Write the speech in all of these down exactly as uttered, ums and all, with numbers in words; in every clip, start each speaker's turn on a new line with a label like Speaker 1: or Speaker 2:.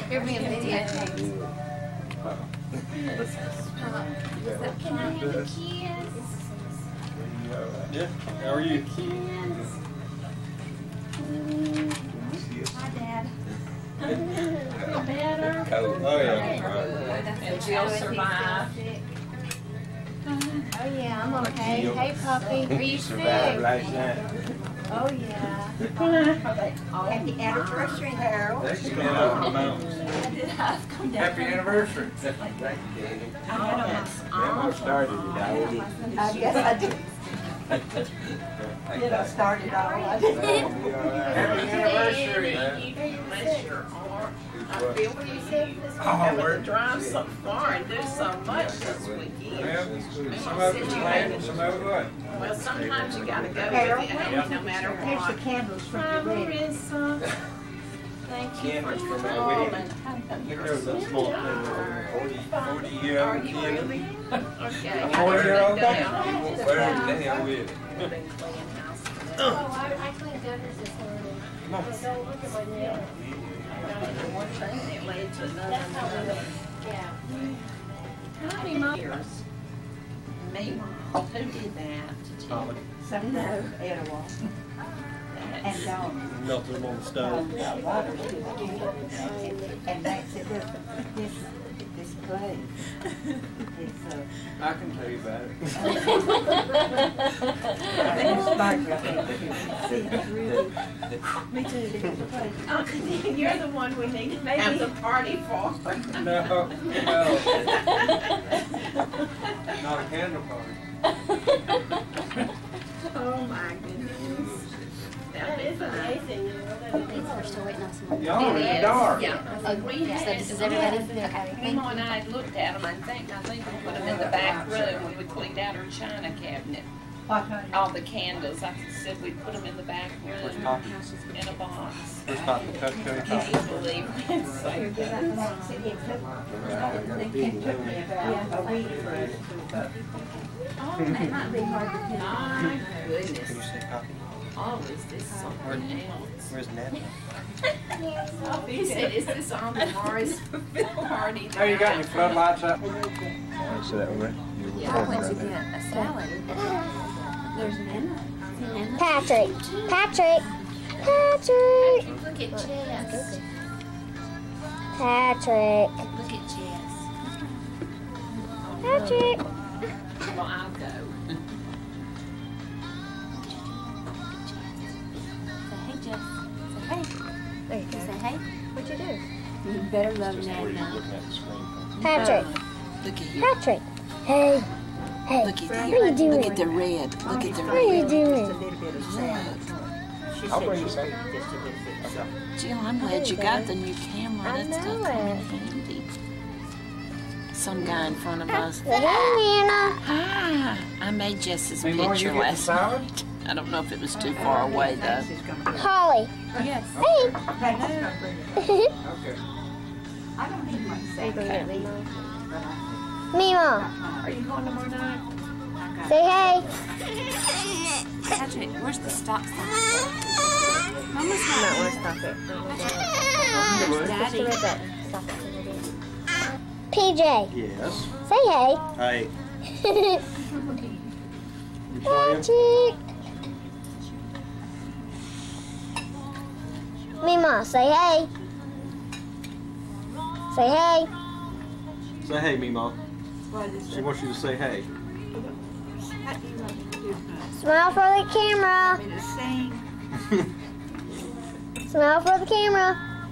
Speaker 1: You're being videotaped.
Speaker 2: Can I have a kiss?
Speaker 3: Yeah, how are you?
Speaker 2: Hi, Dad.
Speaker 1: Feel better?
Speaker 3: Oh, yeah.
Speaker 1: And Jill survived.
Speaker 2: Oh, yeah, I'm okay. Hey, puppy. Are you sick?
Speaker 3: last night.
Speaker 2: Oh, yeah. Happy anniversary, Harold.
Speaker 3: Thanks for coming out from the mountains.
Speaker 4: Happy anniversary.
Speaker 3: Thank you, Daddy.
Speaker 4: Grandma started it, I did.
Speaker 2: I guess I did. Did I start it all? I did.
Speaker 4: Happy anniversary.
Speaker 1: Bless your heart. I feel for you.
Speaker 4: Oh,
Speaker 1: Having
Speaker 4: we're
Speaker 1: to drive so far and do so much this weekend.
Speaker 3: Well, some of it's planned and some of it wasn't.
Speaker 1: Well, sometimes you gotta go with
Speaker 2: Harold,
Speaker 1: it, no matter
Speaker 2: Here's the
Speaker 1: what.
Speaker 2: candles from
Speaker 1: Hi,
Speaker 2: your wedding.
Speaker 1: Marissa. Thank you for
Speaker 3: Candles from my
Speaker 1: calling.
Speaker 3: wedding.
Speaker 1: You're
Speaker 3: Look, there's that small thing, forty, forty year
Speaker 1: Are
Speaker 3: old
Speaker 1: you
Speaker 3: kid.
Speaker 1: really? Okay.
Speaker 3: A forty year old?
Speaker 1: Go
Speaker 3: You
Speaker 1: down.
Speaker 3: won't wear it today, I will.
Speaker 1: We've been cleaning house for
Speaker 2: Oh, I, I cleaned gutters this morning.
Speaker 3: Come on.
Speaker 2: So look at my nail.
Speaker 1: that. One thing that led to another.
Speaker 2: That's how we
Speaker 1: another.
Speaker 2: went. Yeah.
Speaker 1: How many years? Me, who did that?
Speaker 3: Holly.
Speaker 2: Some no, Etowah. And Dawn.
Speaker 3: Melted them on the stove.
Speaker 2: Um, water's good too. And Max said, look, this, this clay, it's, uh,
Speaker 3: I can tell you about it.
Speaker 2: I think it's sparkly, I think. See, it's really, me too, it's clay.
Speaker 1: Uncle Dean, you're the one we need to have the party for.
Speaker 3: No, no. Not a candle party.
Speaker 1: Oh my goodness. That is amazing.
Speaker 5: We're still waiting on some.
Speaker 3: Y'all are in
Speaker 1: It
Speaker 3: the
Speaker 1: is,
Speaker 3: dark.
Speaker 1: yeah. Uh, we
Speaker 5: So
Speaker 1: had,
Speaker 5: this is everybody? Okay.
Speaker 1: Mama and I had looked at them, I think, I think we put them in the back room when we cleaned out our china cabinet.
Speaker 2: What, honey?
Speaker 1: All the candles, I said we put them in the back
Speaker 3: Where's
Speaker 1: room
Speaker 3: Poppy?
Speaker 1: in a box.
Speaker 3: Where's Poppy? Cut, cut,
Speaker 1: Can
Speaker 3: cut.
Speaker 1: you believe it? So
Speaker 2: Max said it took, it took me about a week for us to, oh, that might be hard to pin.
Speaker 1: my
Speaker 3: Can you
Speaker 1: goodness.
Speaker 3: say Poppy?
Speaker 1: Oh, is this something else?
Speaker 3: Where's Nana?
Speaker 1: He said, is this on the Morrisville party?
Speaker 3: Hey, you got any floodlights up?
Speaker 5: Yeah, I went to get a salad. There's Nana. Nana.
Speaker 6: Patrick. Patrick. Patrick.
Speaker 5: Look at Jess.
Speaker 6: Patrick.
Speaker 5: Look at Jess.
Speaker 6: Patrick.
Speaker 1: Well, I'll go.
Speaker 5: Say hey, Jess. Say hey.
Speaker 6: There you
Speaker 5: Say
Speaker 6: go.
Speaker 5: hey.
Speaker 6: What'd you do?
Speaker 5: You better love
Speaker 3: Just where you're
Speaker 5: Nana.
Speaker 3: looking at the screen.
Speaker 6: Patrick.
Speaker 1: Look at here.
Speaker 6: Patrick. Hey. Hey.
Speaker 1: Look at
Speaker 6: What are you
Speaker 1: here.
Speaker 6: doing?
Speaker 1: Look at the red. Look at the
Speaker 6: What are you
Speaker 1: red.
Speaker 6: doing?
Speaker 2: Just a little bit of salad. She
Speaker 3: I'll
Speaker 2: said
Speaker 3: bring
Speaker 2: she
Speaker 3: you some.
Speaker 2: could just a little bit of salad.
Speaker 1: Jill, I'm glad you got the new camera.
Speaker 6: I
Speaker 1: That's
Speaker 6: know
Speaker 1: gonna come in
Speaker 6: it.
Speaker 1: handy. Some guy in front of us.
Speaker 6: Hey, Nana.
Speaker 1: Hi. I made Jess's
Speaker 3: Hey, Mom, you
Speaker 1: picture
Speaker 3: get the
Speaker 1: last
Speaker 3: salad?
Speaker 1: night. I don't know if it was too far away though.
Speaker 2: Max is gonna bring it.
Speaker 6: Holly.
Speaker 5: Yes.
Speaker 6: Hey.
Speaker 2: Max is gonna bring it.
Speaker 3: Okay.
Speaker 2: I don't need much salad.
Speaker 6: Mima.
Speaker 1: Are you going tomorrow night?
Speaker 6: Say hey.
Speaker 5: Patrick, where's the stop sign? Mama's
Speaker 6: Not
Speaker 5: not.
Speaker 6: want to stop it.
Speaker 5: Where's Daddy?
Speaker 6: Stop it. P J.
Speaker 3: Yes.
Speaker 6: Say hey.
Speaker 3: Hey. You playing?
Speaker 6: Patrick. Mima, say hey. Say hey.
Speaker 3: Say hey, Mima.
Speaker 2: What is
Speaker 3: She
Speaker 2: it?
Speaker 3: wants you to say hey.
Speaker 2: What do you want me to do, honey?
Speaker 6: Smile for the camera.
Speaker 2: Want me to sing?
Speaker 6: Smile for the camera.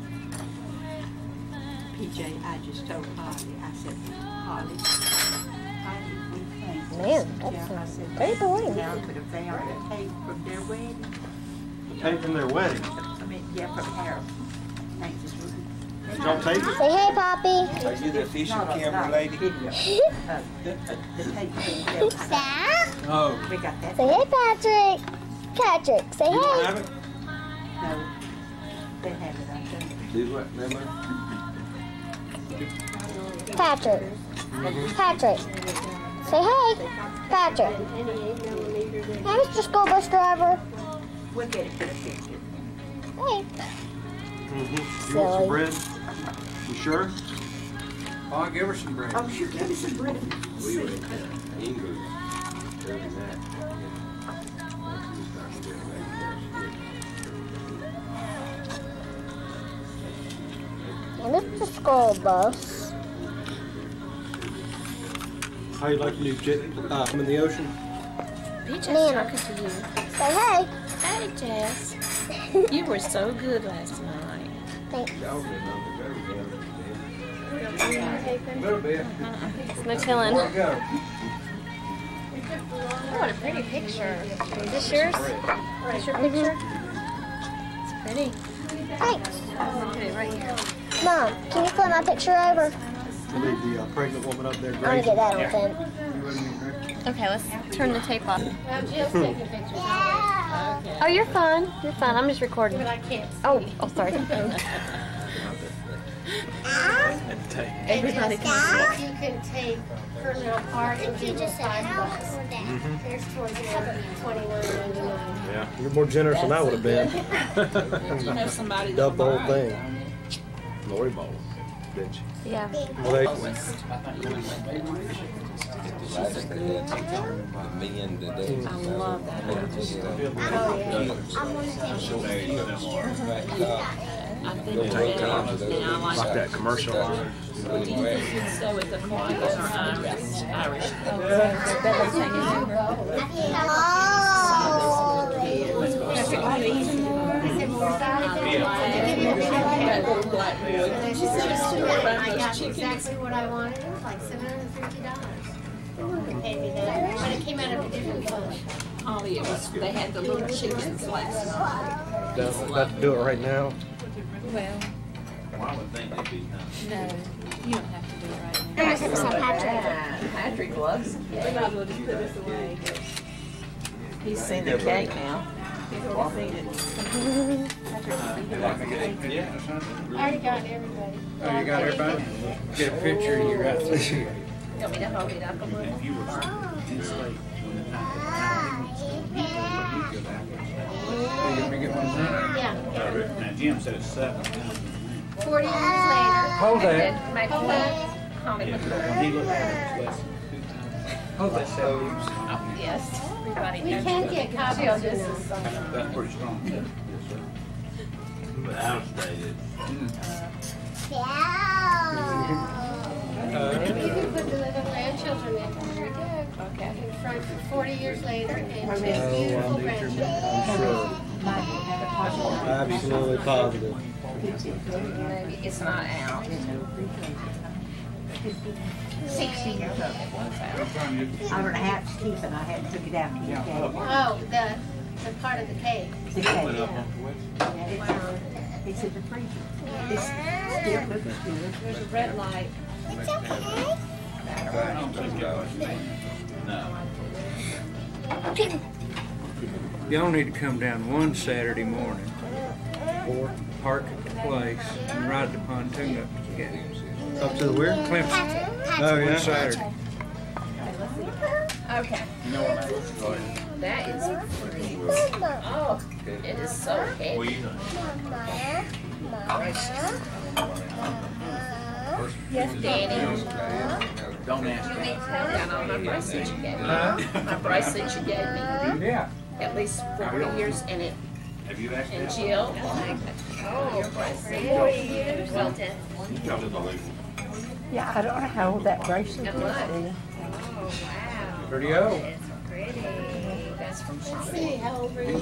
Speaker 2: P J, I just told Holly, I said, Holly, Holly, we think.
Speaker 6: Man,
Speaker 2: Yeah,
Speaker 6: that's
Speaker 2: I said,
Speaker 6: pretty boring.
Speaker 2: now could have found a tape from their wedding.
Speaker 3: Tape from their wedding.
Speaker 2: I mean, yeah, from Harold. Thank you.
Speaker 3: Did y'all tape it?
Speaker 6: Say hey, Poppy.
Speaker 4: Are you the official
Speaker 2: No, no,
Speaker 4: camera
Speaker 2: no,
Speaker 4: lady?
Speaker 2: video. Uh, The tape from their
Speaker 6: Stop.
Speaker 3: Oh.
Speaker 2: We got that.
Speaker 6: Say hey, Patrick. Patrick, say
Speaker 3: You don't
Speaker 6: hey.
Speaker 3: have it?
Speaker 2: No, they have it, I think.
Speaker 4: Do what, remember?
Speaker 6: Patrick. Patrick. Say hey. Patrick. Hey, Mister School Bus Driver.
Speaker 2: We'll get it for the picture.
Speaker 6: Hey.
Speaker 3: Mm-hmm. You
Speaker 6: Silly.
Speaker 3: want some bread? You sure?
Speaker 7: I'll give her some bread.
Speaker 2: Oh, sure, give me some bread.
Speaker 4: We were English. Other than that.
Speaker 6: And it's the school bus.
Speaker 3: How you like the new jet? Uh, I'm in the ocean.
Speaker 1: Peach,
Speaker 6: Nana.
Speaker 1: talking to you.
Speaker 6: Say hey.
Speaker 1: Hey, Jess. You were so good last night.
Speaker 6: Thanks.
Speaker 4: Y'all been on the go
Speaker 7: A little bit.
Speaker 5: No telling.
Speaker 7: There we go.
Speaker 5: Oh, what a pretty picture. Is this yours? Is this your picture? It's pretty.
Speaker 6: Thanks.
Speaker 5: I'm gonna put it right here.
Speaker 6: Mom, can you flip my picture over?
Speaker 3: To leave the uh, pregnant woman up there
Speaker 6: I want to get
Speaker 3: grazing.
Speaker 6: that on film.
Speaker 5: Okay, let's turn the tape off.
Speaker 2: Well, Jill's taking pictures.
Speaker 5: Oh, you're fine. You're fine. I'm just recording.
Speaker 2: But I can't see.
Speaker 5: Oh, oh, sorry.
Speaker 2: Everybody can see. If you can take her little part and give her five bucks. There's twenty-nine ninety-nine.
Speaker 3: Yeah, you're more generous than I would have been.
Speaker 1: You know somebody that
Speaker 3: Dubbed the whole
Speaker 1: might.
Speaker 3: thing. Lori Bowl, bitch.
Speaker 5: Yeah.
Speaker 3: Well, they,
Speaker 4: Me and the day.
Speaker 1: I love that. I think it's better, and I like
Speaker 3: like that commercial line.
Speaker 1: Do you think you'd stay with the Hawaiian or Irish? Irish.
Speaker 2: She said, I got exactly what I wanted. It was like seven hundred fifty dollars. They paid me that, but it came out of a different fund.
Speaker 1: Holly, it was, they had the little chickens last night.
Speaker 3: I'm about to do it right now.
Speaker 5: Well,
Speaker 4: I would think they'd be done.
Speaker 5: no, you don't have to do it right
Speaker 6: I'm going to send Saint Patrick.
Speaker 1: Patrick loves He's seen the cake now. He's already seen it.
Speaker 4: Yeah.
Speaker 2: I already got everybody.
Speaker 7: Oh, you got everybody? Get a picture of you right through here.
Speaker 1: You want me to hold it up a little?
Speaker 7: Hey, you want me to get one too?
Speaker 2: Yeah,
Speaker 8: Now Jim said it's seven.
Speaker 2: forty years later.
Speaker 7: Hold that.
Speaker 1: Then make
Speaker 2: Hold
Speaker 1: one.
Speaker 2: that.
Speaker 1: Holly, look
Speaker 8: When
Speaker 1: at
Speaker 8: he looked at it, it was less than two times.
Speaker 7: Hold that seven years.
Speaker 1: it. Yes, everybody
Speaker 2: We
Speaker 1: knows.
Speaker 2: can get copies, you know.
Speaker 8: That's pretty strong. Yes, sir.
Speaker 4: But outdated.
Speaker 2: You can put the little grandchildren in there.
Speaker 1: Okay.
Speaker 2: In front, forty years later, and two
Speaker 3: Oh,
Speaker 2: beautiful
Speaker 3: I'll make
Speaker 2: grandchildren.
Speaker 3: I'm sure. Absolutely positive.
Speaker 1: Maybe it's not out. Sixty years old, it was out.
Speaker 9: I don't have to keep it, I hadn't took it out yet.
Speaker 2: Oh, the, the part of the cake.
Speaker 9: The cake. Yeah, it's, it's in the freezer. It's still looks good.
Speaker 1: There's a red light.
Speaker 6: It's okay.
Speaker 7: Y'all need to come down one Saturday morning, park at the place, and ride the pontoon up together.
Speaker 3: Up to the where?
Speaker 7: Clemson,
Speaker 3: Oh,
Speaker 7: one
Speaker 3: yeah.
Speaker 7: Saturday.
Speaker 1: Okay. That is pretty. Oh, it is so heavy. Yes, Danny.
Speaker 8: Don't ask
Speaker 1: You
Speaker 8: me.
Speaker 1: need to have that on my bracelet you gave me. My bracelet you gave me.
Speaker 7: Yeah.
Speaker 1: At least forty years, and it,
Speaker 8: Have you asked
Speaker 1: and
Speaker 8: me?
Speaker 1: Jill. Oh, your bracelet. Forty years. Well done.
Speaker 9: Yeah, I don't know how old that bracelet
Speaker 1: And
Speaker 9: is.
Speaker 1: look.
Speaker 9: do you?
Speaker 1: Oh, wow.
Speaker 7: Pretty old.
Speaker 1: It's pretty. That's from Sean.
Speaker 2: See, how old were you?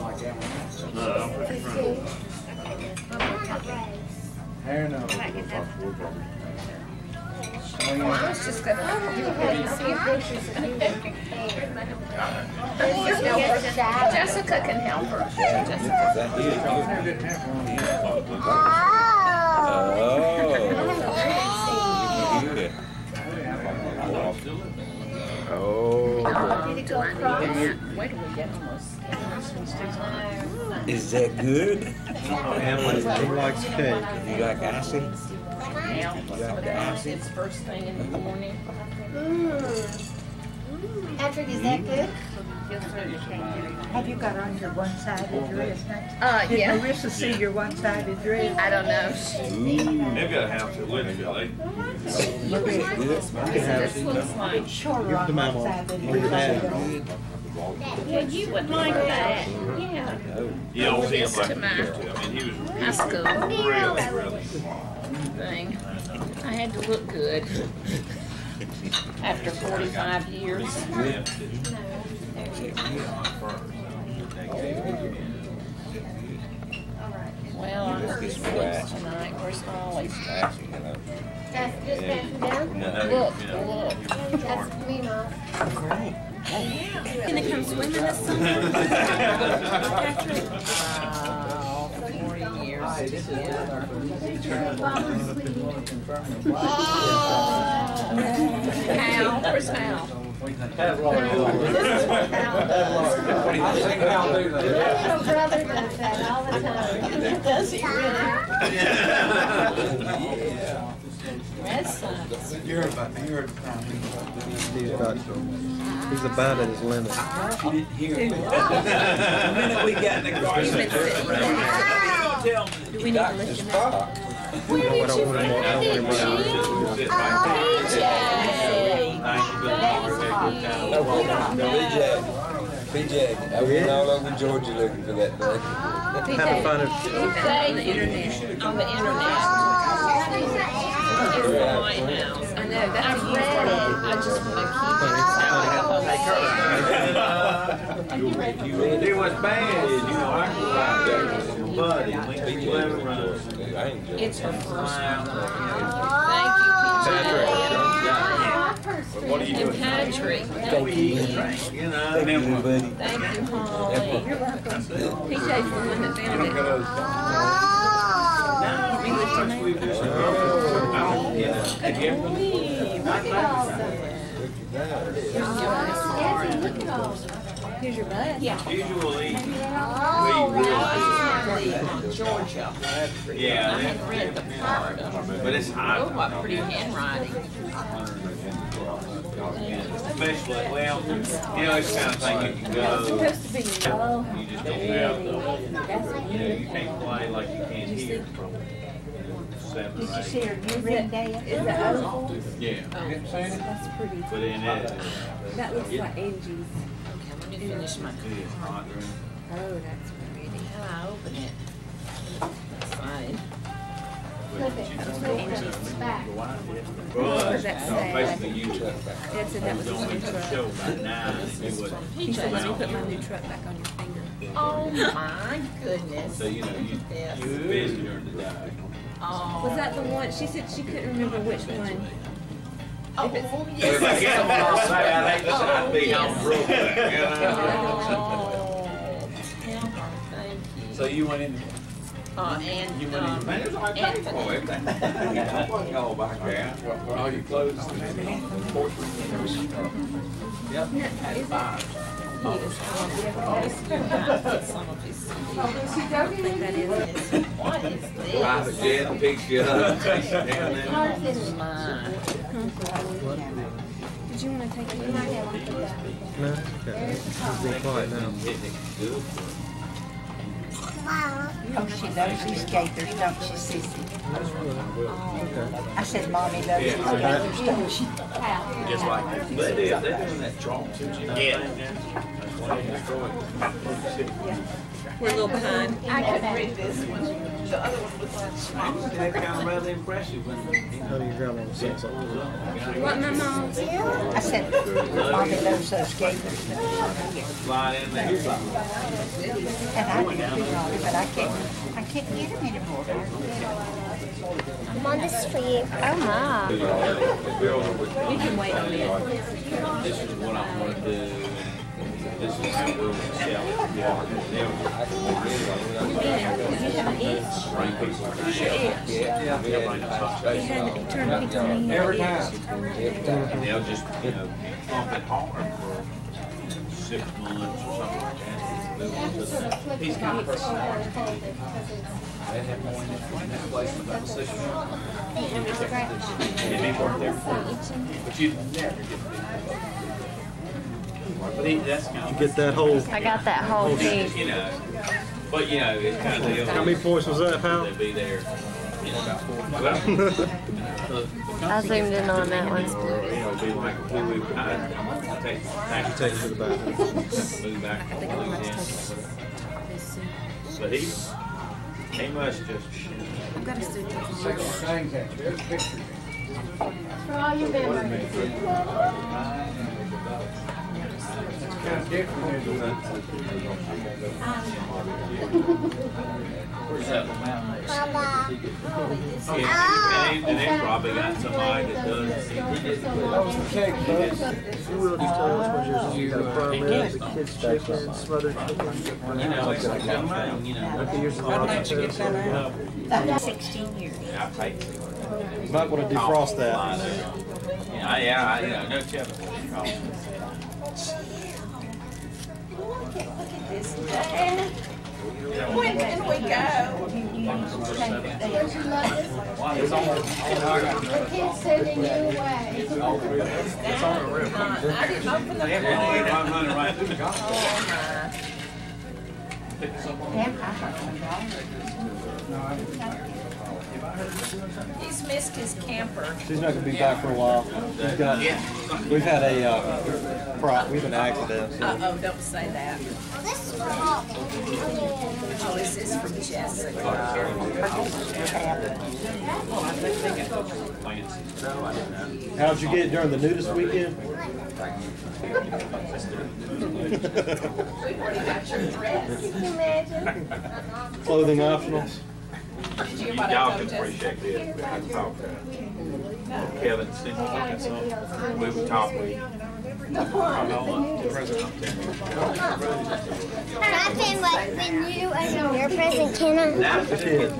Speaker 7: Hair no.
Speaker 1: I was just gonna. You were going to see pictures. Jessica can help her. Jessica.
Speaker 4: Oh.
Speaker 2: Did it go across?
Speaker 1: Wait till we get almost.
Speaker 4: Is that good?
Speaker 3: Emily, who likes cake?
Speaker 4: You like acid?
Speaker 1: Now, some of the acids first thing in the morning.
Speaker 2: Patrick, is that good?
Speaker 1: feel certain you can't get it.
Speaker 9: Have you got on your one-sided dress now?
Speaker 1: Uh,
Speaker 9: Did
Speaker 1: yeah.
Speaker 9: Marissa see your one-sided dress?
Speaker 1: I don't know.
Speaker 4: They've got a house in Winfield. They,
Speaker 1: This looks like.
Speaker 9: Shorter
Speaker 3: Give it
Speaker 9: on
Speaker 3: to Mama.
Speaker 9: one side than
Speaker 3: Or your
Speaker 9: the
Speaker 3: dad.
Speaker 9: other.
Speaker 1: Yeah, you would like that. Yeah.
Speaker 4: you don't see him
Speaker 1: This
Speaker 4: like
Speaker 1: to
Speaker 4: he
Speaker 1: my
Speaker 4: used to. I mean, he was
Speaker 1: high school
Speaker 4: really, really.
Speaker 1: thing. I had to look good after forty-five years. Well, I heard his voice tonight. Where's Holly?
Speaker 6: That's just passing down.
Speaker 1: Look, look.
Speaker 6: That's me, Mom.
Speaker 5: Gonna come swimming this summer? Patrick?
Speaker 1: Wow, forty years together. Hal, where's Hal?
Speaker 6: Little brother does that all the time.
Speaker 1: Does he really? Grandson.
Speaker 3: You're about, you're, he's about, he's about at his limit.
Speaker 8: The minute we got in the car, you said, "Don't tell me."
Speaker 5: Do we need to lift him up?
Speaker 1: Where
Speaker 3: I
Speaker 1: did
Speaker 3: don't
Speaker 1: you
Speaker 3: want
Speaker 1: find
Speaker 3: him, I don't
Speaker 1: it,
Speaker 3: want him around.
Speaker 1: G?
Speaker 10: B J, I went all over Georgia looking for that thing.
Speaker 3: How to find it?
Speaker 1: On the internet. On the internet. It's in my house.
Speaker 5: I know, that's
Speaker 1: I
Speaker 5: a
Speaker 1: read it. I just want to keep it.
Speaker 4: It was bad is, you know, I grew up there with some buddy, Lincoln Eleven Road.
Speaker 10: I enjoyed
Speaker 1: It's
Speaker 10: it.
Speaker 1: her first one. Thank you, P J.
Speaker 4: What are you
Speaker 1: And
Speaker 4: doing?
Speaker 1: Patrick. Thank you.
Speaker 4: You know,
Speaker 1: Thank you, Holly.
Speaker 5: You're welcome. P J's the one that found it. Here's your bus. Yeah.
Speaker 4: Usually, we
Speaker 1: Oh,
Speaker 4: really,
Speaker 1: wow. Georgia.
Speaker 4: yeah,
Speaker 1: I had read the part of it.
Speaker 4: but it's
Speaker 1: Oh,
Speaker 4: hot.
Speaker 1: what pretty handwriting.
Speaker 4: Especially, well, you know, it's the kind of thing you can go,
Speaker 5: Supposed to be low.
Speaker 4: you just don't have the, you know, you can't play like you can here from seven
Speaker 9: Did you
Speaker 4: or
Speaker 9: see
Speaker 4: eight.
Speaker 9: her new ring dance?
Speaker 5: Is that oval?
Speaker 4: Yeah,
Speaker 5: That's pretty.
Speaker 4: but in it,
Speaker 5: That looks like Angie's.
Speaker 1: Okay, let me finish my.
Speaker 4: it is hot.
Speaker 5: Oh, that's pretty.
Speaker 1: How I open it? That's fine.
Speaker 6: Flip it. Flip it. It's back.
Speaker 4: Well,
Speaker 5: That's
Speaker 4: that's
Speaker 5: sad.
Speaker 4: basically you
Speaker 5: Dad said that was
Speaker 4: don't
Speaker 5: his
Speaker 4: make
Speaker 5: new
Speaker 4: the
Speaker 5: truck.
Speaker 4: show by nine, and you would,
Speaker 5: He said, let me put my new truck back on your finger.
Speaker 1: Oh my goodness.
Speaker 4: so, you know, you,
Speaker 1: Yes.
Speaker 4: you were busy during the day.
Speaker 1: Oh.
Speaker 5: Was that the one? She said she couldn't remember which one.
Speaker 1: Oh,
Speaker 4: If I get them all say, I'd hate to say I'd be home broke, you know?
Speaker 1: Thank
Speaker 8: So
Speaker 1: you.
Speaker 8: you went in,
Speaker 1: Uh, and,
Speaker 4: You went in,
Speaker 1: um,
Speaker 4: man, it's like,
Speaker 1: Anthony.
Speaker 4: oh, everything. I wasn't all back there.
Speaker 8: were all your clothes? Yep. Had five.
Speaker 1: Get some of his.
Speaker 5: I don't think that is it.
Speaker 1: What is this?
Speaker 10: Private jet, big shit up.
Speaker 1: Mine.
Speaker 5: Did you want to take it?
Speaker 3: No, okay. He's being quiet now.
Speaker 9: Oh, she loves these gators, don't she, Sissy? I said, Mommy loves these gators, don't she?
Speaker 8: Just like,
Speaker 4: They did, they're doing that chalk.
Speaker 8: Yeah.
Speaker 5: We're a little behind.
Speaker 1: I could read this one. The other one was like small.
Speaker 4: They kind of rather impressive when, you
Speaker 3: How do your grandma say something?
Speaker 5: What, Mama?
Speaker 9: I said, Mommy loves those gators.
Speaker 4: slide in there.
Speaker 9: And I do too, Mommy, but I can't, I can't get them anymore.
Speaker 6: Mom, this is for you. Oh, my.
Speaker 5: We can wait on it.
Speaker 4: This is what I want to do. This is how we're gonna sell it. Yeah.
Speaker 5: Did you have an itch?
Speaker 4: Bring people to shell.
Speaker 10: Yeah,
Speaker 5: He had, he turned, he told me he had
Speaker 10: Every
Speaker 5: an
Speaker 10: time.
Speaker 5: itch. He told me
Speaker 10: Every
Speaker 5: that.
Speaker 10: time.
Speaker 4: And they'll just, you know, pump it hard for six months or something like that.
Speaker 8: he's got personality. They have more in that place about the six months. And they work there for, but you never get the
Speaker 4: But he, that's kind of.
Speaker 3: You get that whole.
Speaker 2: I got that whole piece.
Speaker 4: You know, but you know, it's kind of deal.
Speaker 3: How many points was that, pal?
Speaker 4: They'd be there. You know, about four. Well,
Speaker 2: I zoomed in on that one.
Speaker 4: you know, be like we would kind of take take
Speaker 3: Take it to the back.
Speaker 4: move back to Louisiana. But he he must just.
Speaker 5: I've got a suit.
Speaker 6: For all your memories.
Speaker 4: Where's that mountain? Yeah, and they probably got somebody that does.
Speaker 3: You will just tell us what yours is. You got prime ribs, the kids' chicken, smothered chicken.
Speaker 4: You know, it's like come around, you know.
Speaker 3: Okay, yours is all right.
Speaker 9: Sixteen years.
Speaker 4: Yeah, I take it.
Speaker 3: You might want to defrost that.
Speaker 4: Yeah, yeah, I know, no chip.
Speaker 9: When can we go?
Speaker 6: Don't you love this? The kid's sending you away.
Speaker 4: It's on the river.
Speaker 9: I didn't open the
Speaker 4: Yeah, I'm running right through the golf.
Speaker 9: He's missed his camper.
Speaker 3: She's not going to be back for a while. We've got, we've had a, uh, pro, we've had an accident. So.
Speaker 9: Uh-oh, don't say that. Oh, this is from Jessica.
Speaker 3: How'd you get during the nudist weekend?
Speaker 9: We've already got your dress.
Speaker 6: Can you imagine?
Speaker 3: Clothing optional.
Speaker 9: Did you
Speaker 4: You-
Speaker 9: what I
Speaker 4: Y'all
Speaker 9: told
Speaker 4: can
Speaker 9: Jessica?
Speaker 4: appreciate this. I talked to Kevin, see, look at something. We were talking. I know, uh, the president.
Speaker 11: Happened like when you and your present Kenna.
Speaker 4: Now, the kid.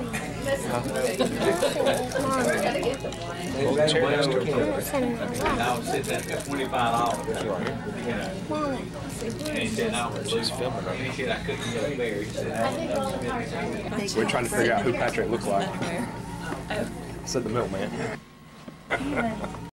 Speaker 4: And I was sitting at twenty-five dollars. You know. And he said, I was just filming. And he said, I couldn't get there. He said, I was
Speaker 10: We're trying to figure out who Patrick looks like. Said the milkman.